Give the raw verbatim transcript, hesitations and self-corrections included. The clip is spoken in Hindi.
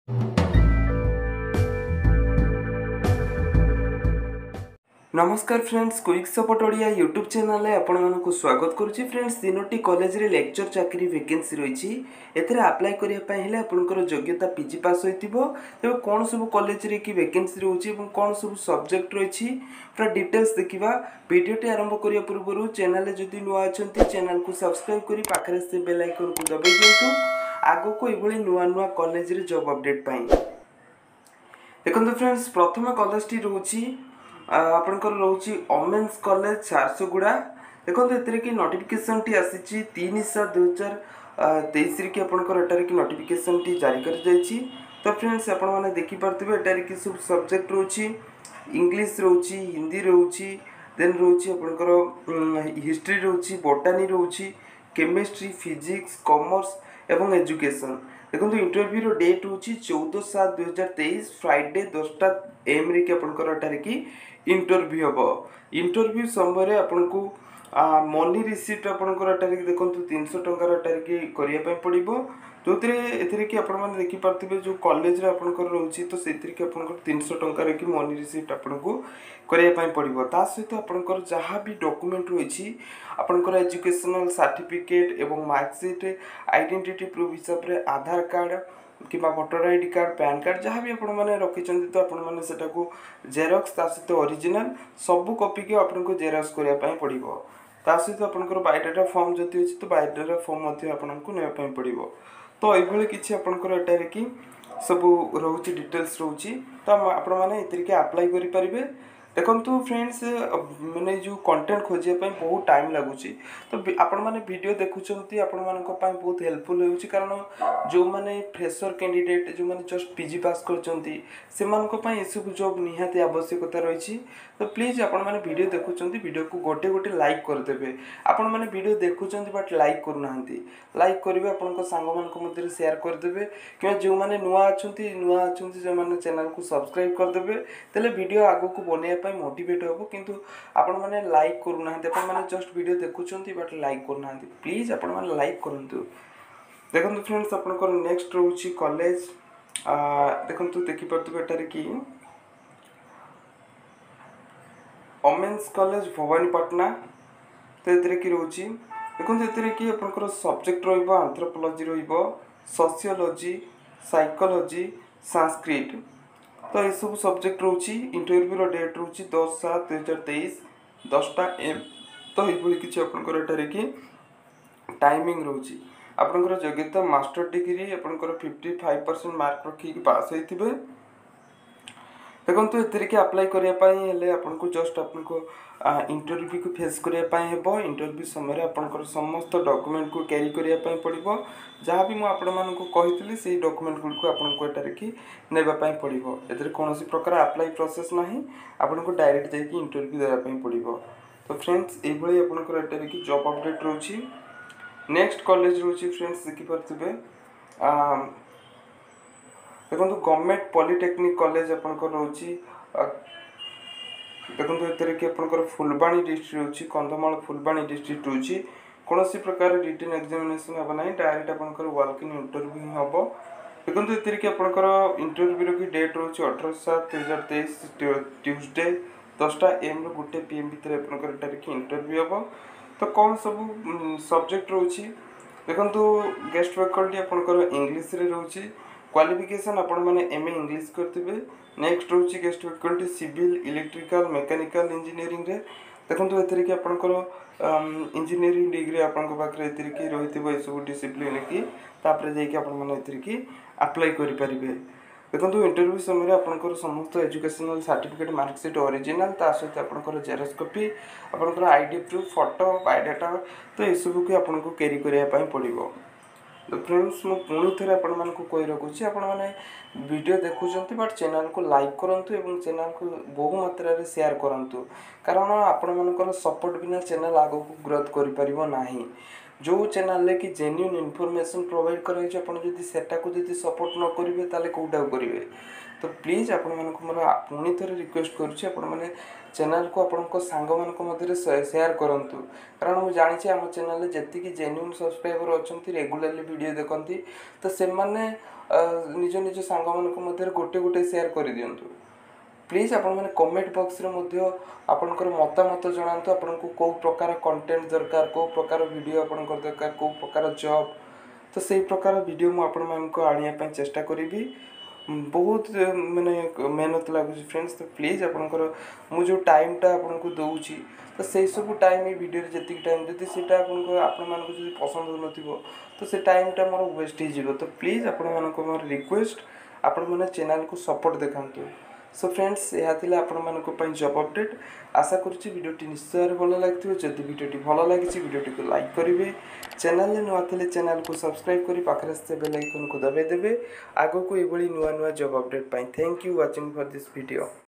नमस्कार friends, quick support Odia YouTube channel आपण मानक स्वागत करुच्ची। फ्रेंड्स, तीनोटी कॉलेज रे लेक्चर चाकरी वैकेंसी रही एथिरे अप्लाई करिया पय हेले आपनकर योग्यता पीजी पास होइतिबो। तेबे कोन सब कॉलेज रे की वैकेंसी रहउची एवं कोन सब सब्जेक्ट रही पूरा डिटेल्स देखिबा। वीडियोटी आरंभ करिया पूर्व चैनल रे जदि नुआ अछंती चैनल को सब्सक्राइब करी पाखरे से बेल आइकन को दबाइ दियंतु आगो को एभली नुआ नुआ कॉलेज रे जॉब अपडेट पय। देखंतु फ्रेंड्स, प्रथम कॉलेज टी रहउची आपनकर रोची ओमेन्स कॉलेज झारसुगुड़ा। देखो एतिर की नोटिफिकेशन टी आसी तीन सात दुई हजार तेईस की आपनकर एटार की नोटिफिकेशन टी जारी कर जाइछि। तो फ्रेंड्स, आपण माने देखि पारथिबे एटार की सब सब्जेक्ट रोची इंग्लिश रोची, हिंदी रोची, देन रोची आपनकर हिस्ट्री रोची, बोटानी रोची, केमिस्ट्री, फिजिक्स, कॉमर्स एवं एजुकेशन। देखो इंटरव्यू रो डेट होची चौदह सात दुई हजार तेईस फ्राइडे दसटा एम रे आपनकर की इंटरव्यू हम। इंटरव्यू समय आपको मनी रिसीप्ट आपंकर देखो तीन सौ टकर करने पड़ो। जो कि आप देखिपे जो कॉलेज आपंकर रोचे तो से तीन सौ टकर की मनी रिसीप्ट आपको करने पड़ो। ता सहित आपंकर जहाँ भी डॉक्यूमेंट रही आपंकर एजुकेशनल सर्टिफिकेट एवं मार्कशीट, आइडेंटिटी प्रूफ हिसाब से आधार कार्ड कि voter ID card, PAN card जहाँ भी आपण मैंने रखिंट तो आपण मैंने सेटा को जेरक्स ता सहित ओरिजिनल सबू कॉपी के आपको जेरक्स करने पड़ो। ता सहित आपंकर बायोडाटा फॉर्म जदि अच्छी तो बायोडाटा फॉर्म आपको नापी पड़ो। तो ये किसी आपंकर एटार की सब रोचे डिटेल्स रोची तो आपण मैंने ये अप्लाई करेंगे। देखो फ्रेंड्स, मैंने जो कंटेंट खोजापी बहुत टाइम लगुच तो आपण मैंने वीडियो देखुं आपण मान बहुत हेल्पफुल हो, कारण जो मैंने फ्रेशर कैंडिडेट जो मैंने जस्ट पीजी पास कर सब जॉब निहाती आवश्यकता रही। तो प्लीज आपण मैंने वीडियो देखुं वीडियो को गोटे गोटे लाइक करदे। आपण मैंने वीडियो देखुं बट लाइक करूना, लाइक करेंगे आपण सांग मान शेयर करदे कि जो मैंने नुआ अच्छा नुआ अच्छा जो मैंने चैनल को सब्सक्राइब करदे तेल वीडियो आगो को बनवाई मोटिवेट हम। किंतु आपण मैंने लाइक करूना, आपण मैंने जस्ट वीडियो देखुं बट लाइक करूना। प्लीज आपण मैंने लाइक करूँ। देखो फ्रेंड्स, आपंकर नेक्स्ट रोची कॉलेज देखो देखिपे एटार कि ओमेन्स कॉलेज भवानीपाटना। तो ये कि रोची देखो ये कि आपंकर subject anthropology sociology, psychology, Sanskrit. तो ये सब सब्जेक्ट रोची। इंटरव्यू डेट रोची दस सात दुई हजार तेईस दसटा एम। तो ये किसी आपंकर एटार कि टाइमिंग रोची आपंकर योग्यता मास्टर डिग्री आपंकर फिफ्टी फाइव परसेंट मार्क रखिक पास होते। देखो ये कि अप्लाई करने आपको जस्ट आपको इंटरव्यू को फेस करने इंटरव्यू समय आपंकर समस्त डॉक्यूमेंट को कैरी करने पड़ो। जहाँ भी मुझे कही से डॉक्यूमेंट गुड़ आपको एटार कि नापी पड़ो। ए कौन प्रकार अप्लाई प्रोसेस ना, आपको डायरेक्ट जाकि इंटरव्यू देवाई पड़ो। तो फ्रेंड्स, ये आपंकर एटार कि जॉब अपडेट रोची। नेक्स्ट कॉलेज रोची फ्रेंड्स देखिपे देखो गवर्नमेंट पॉलिटेक्निक कॉलेज आपंकर रोची। देखो ये कि आपंकर फुलबाणी डिस्ट्रिक्ट रोची, कंधमाल फुलबाणी डिस्ट्रिक्ट रोची। कौन प्रकार रिटन एग्जामिनेशन हम ना, डायरेक्ट आपंकर वॉक इन इंटरव्यू हम। देखो ये कि आपंकर इंटरव्यू की डेट रोची अठारह सात दुई हजार तेईस ट्यूसडे दसटा एम रु गोटे पी एम भितर आपंकर एटार कि इंटरव्यू हम। तो कौन सब सब्जेक्ट रोची देखो गेस्ट फैकल्टी आपंकर इंग्लिश रे रोची। क्वालिफिकेशन आपण मैंने एम ए इंग्लिश करते। नेक्स्ट रोची guest faculty civil, electrical, mechanical engineering रे। देखो ये कि आपंकर इंजीनियरिंग डिग्री आपण पाखे ये रही सब डिसिप्लिन की जाकि आपकी अप्लाई करेंगे। देखो इंटरव्यू समय आपंकर समस्त एजुकेशनल सर्टिफिकेट, मार्कशीट ओरिजिनल ता सहित आपंकर जेरक्स कॉपी, आपंकर आईडी प्रूफ, फोटो, बायोडाटा तो ये सब को आपको कैरी करने पड़ो। तो फ्रेंड्स, मु पुणी थे आपण कही रखुच्छी आपण मैंने वीडियो देखुं बट चैनल को लाइक करूँ और चैनल को बहु मात्रा शेयर करूँ, कारण आपण मान सपोर्ट बिना चैनल आग को ग्रोथ कर पारिबो नाही। जो चैनल कि जेन्युइन इनफॉरमेशन प्रोवाइड कराई आप सेटा को जब सपोर्ट न करेंगे ताले कौटा करेंगे। तो प्लीज़ आपण मानक मोर पुणी थे रिक्वेस्ट करुच्ची आपण मैंने चैनल को आपण सांग मान मध्य सेयार करूँ, कारण मुझे जानी आम चैनल जी जेन्युइन सब्सक्राइबर अच्छा रेगुलाली वीडियो देखती तो से मैंने निज निज सांग मान मध्य गोटे गोटे सेयार कर दिंतु। प्लीज आपण मैंने कमेंट बॉक्स रे मध्य आपनकर मतामत जणातु आपनको को प्रकार कंटेंट दरकार को प्रकार वीडियो आपनकर दरकार को प्रकार जॉब तो सही प्रकार वीडियो मु आपण मानको आनिया पय चेष्टा करिवि। बहुत माने मेहनत लागुची फ्रेंड्स। तो प्लीज आपनकर मु जो टाइमटा आपनको दउची तो से सब टाइम ये वीडियो रे जति टाइम जति सेटा आपनको आपण मानको जदि पसंद हो नथिबो तो से टाइमटा मोर वेस्ट ही जिवो। तो प्लीज आपण मानको मोर रिक्वेस्ट आपण माने चैनल को सपोर्ट देखांतु। सो फ्रेंड्स यह थिला आपण मानको पय जॉब अपडेट। आशा करूची वीडियोटी निश्चय भल लागिथिबो। जदि वीडियोटी भल लागिछि वीडियोटी को लाइक करिवे, चैनल ने नुआ थिले चैनल को सब्सक्राइब करी पाखरे से बेल आइकन को दबाइ देबे आगो को एबोली नुआ नुआ जॉब अपडेट पय। Thank you watching for this video.